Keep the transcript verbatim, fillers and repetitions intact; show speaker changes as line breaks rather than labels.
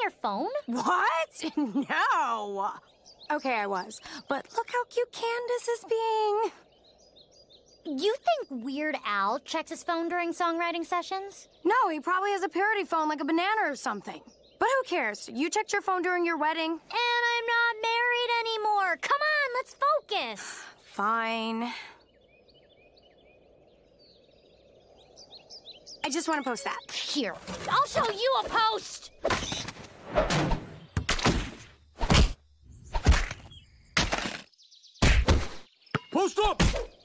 your phone?
What? No. Okay, I was. But look how cute Candace is being.
You think Weird Al checks his phone during songwriting sessions?
No, he probably has a parody phone like a banana or something. But who cares? You checked your phone during your wedding?
And I'm not married anymore. Come on, let's focus.
Fine. I just want to post that.
Here, I'll show you a post.
Post up!